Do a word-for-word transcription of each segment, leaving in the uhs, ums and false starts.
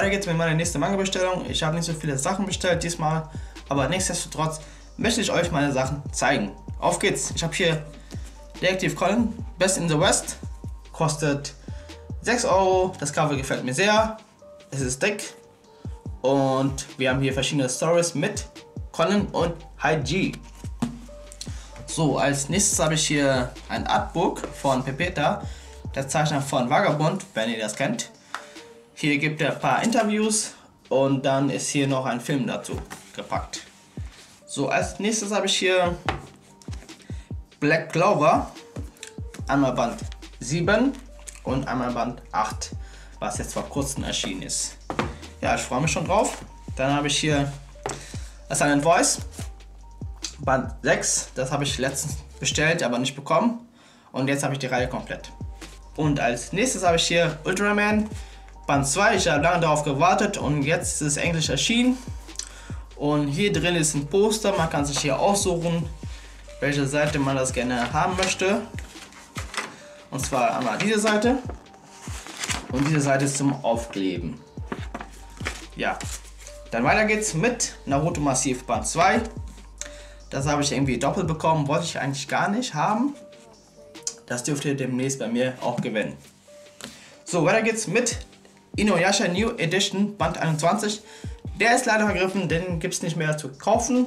weiter geht's mit meiner nächsten Manga-Bestellung. Ich habe nicht so viele Sachen bestellt diesmal, aber nichtsdestotrotz möchte ich euch meine Sachen zeigen. Auf geht's! Ich habe hier Detective Conan, Best in the West, kostet sechs Euro. Das Cover gefällt mir sehr, es ist dick und wir haben hier verschiedene Stories mit Conan und Haiji. So, als nächstes habe ich hier ein Artbook von Pepeta, der Zeichner von Vagabond, wenn ihr das kennt. Hier gibt er ein paar Interviews und dann ist hier noch ein Film dazu gepackt. So, als nächstes habe ich hier Black Clover, einmal Band sieben und einmal Band acht, was jetzt vor kurzem erschienen ist. Ja, ich freue mich schon drauf. Dann habe ich hier A Silent Voice, Band sechs, das habe ich letztens bestellt, aber nicht bekommen. Und jetzt habe ich die Reihe komplett. Und als nächstes habe ich hier Ultraman, Band zwei. Ich habe lange darauf gewartet und jetzt ist es endlich erschienen. Und hier drin ist ein Poster, man kann sich hier aussuchen, welche Seite man das gerne haben möchte. Und zwar einmal diese Seite und diese Seite ist zum Aufkleben. Ja, dann weiter geht's mit Naruto Massiv Band zwei. Das habe ich irgendwie doppelt bekommen, wollte ich eigentlich gar nicht haben. Das dürft ihr demnächst bei mir auch gewinnen. So, weiter geht's mit Inuyasha New Edition Band einundzwanzig. Der ist leider vergriffen, den gibt es nicht mehr zu kaufen.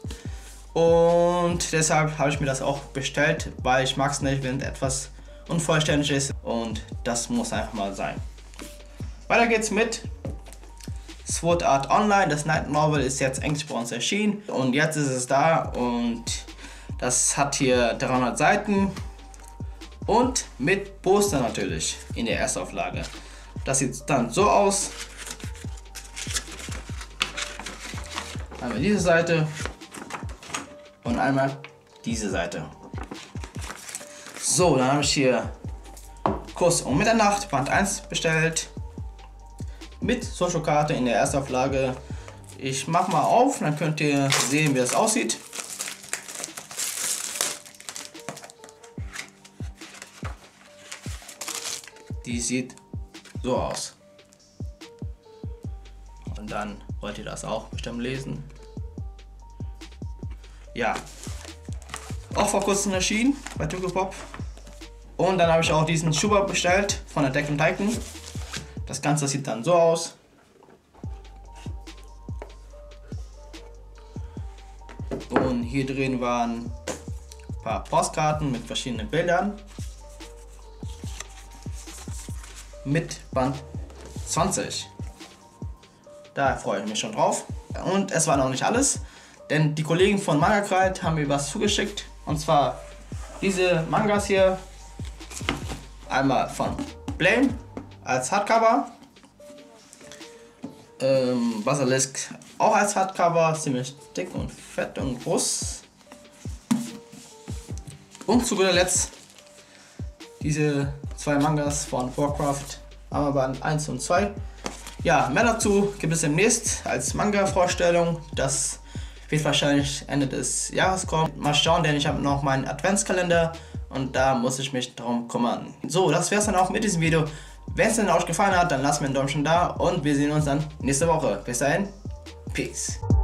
Und deshalb habe ich mir das auch bestellt, weil ich mag es nicht, wenn etwas unvollständig ist. Und das muss einfach mal sein. Weiter geht's mit Sword Art Online. Das Night Novel ist jetzt endlich bei uns erschienen. Und jetzt ist es da und das hat hier dreihundert Seiten. Und mit Poster natürlich in der Erstauflage. Das sieht dann so aus. Einmal diese Seite und einmal diese Seite. So, dann habe ich hier Kuss um Mitternacht, Band eins bestellt. Mit Social-Karte in der Erstauflage. Ich mache mal auf, dann könnt ihr sehen, wie das aussieht. Die sieht so aus. Und dann wollt ihr das auch bestimmt lesen. Ja, auch vor kurzem erschienen bei Tokyopop. Und dann habe ich auch diesen Schuber bestellt von Attack on Titan. Das Ganze sieht dann so aus. Und hier drin waren ein paar Postkarten mit verschiedenen Bildern. Mit Band zwanzig. Da freue ich mich schon drauf. Und es war noch nicht alles, denn die Kollegen von Manga Kreit haben mir was zugeschickt. Und zwar diese Mangas hier. Einmal von Blame als Hardcover. Ähm, Basilisk auch als Hardcover. Ziemlich dick und fett und groß. Und zu guter Letzt diese zwei Mangas von Warcraft. Einmal Band eins und zwei. Ja, mehr dazu gibt es demnächst als Manga-Vorstellung. Das wird wahrscheinlich Ende des Jahres kommen. Mal schauen, denn ich habe noch meinen Adventskalender und da muss ich mich darum kümmern. So, das wäre es dann auch mit diesem Video. Wenn es euch gefallen hat, dann lasst mir einen Daumen schon da und wir sehen uns dann nächste Woche. Bis dahin, Peace.